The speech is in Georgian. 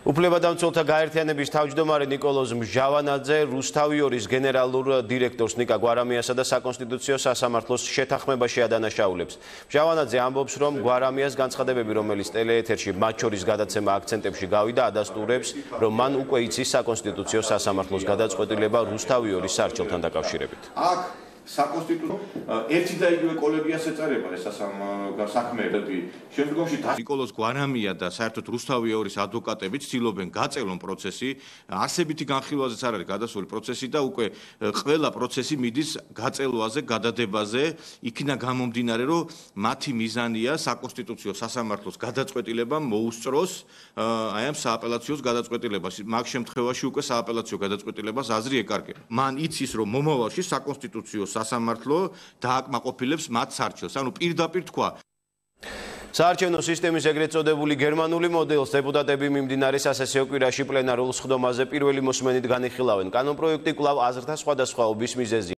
უფლებადამცველთა გაერთიანების თავმჯდომარე ნიკოლოზ მჟავანაძე რუსთავიორის გენერალურ დირექტორს ნიკა გვარამიასა და საკონსტიტუციო სასამართლოს შეთანხმებაში ადანაშაულებს. მჟავანაძე ამბობს, რომ გვარამიას განცხადებები, რომელიც ტელეეთერში მათ შორის გადაცემა აქცენტებში გავიდა, ადასტურებს, რომ მან უკვე იცის საკონსტიტუციო სასამართლოს გადაწყვეტილება რუსთავიორის სარჩელთან დაკავშირებით. საკონსტიტუციო ერთი და იგივე კოლეგიას ეწარება ეს საქმეები. შემდგომში ნიკოლოზ გვარამია და საერთოდ რუსთავიორის ადვოკატები ცდილობენ გაწელონ პროცესი, არსებითი განხილვაზეც არ არის გადასული პროცესი და უკვე ყველა პროცესი მიდის გაწელვაზე, გადადებაზე, იქნა გამომდინარე, რომ მათი მიზანია საკონსტიტუციო სასამართლოს გადაწყვეტილება მოუსწროს აი ამ სააპელაციო გადაწყვეტილებას. მაგ შემთხვევაში უკვე სააპელაციო გადაწყვეტილებას აზრი ეკარგება. მან იცის, რომ მომავალში საკონსტიტუციო სასამართლო დააკმაყოფილებს მათ სარჩელს. ანუ პირდაპირ თქვა. საარჩევნო სისტემის ეგრეთ წოდებული გერმანული მოდელს დეპუტატები მიმდინარე სასესიო კვირაში პლენარულ სხდომაზე პირველი მოსმენით განიხილავენ. კანონპროექტი კვლავ აზრთა სხვადასხვაობის მიზეზია.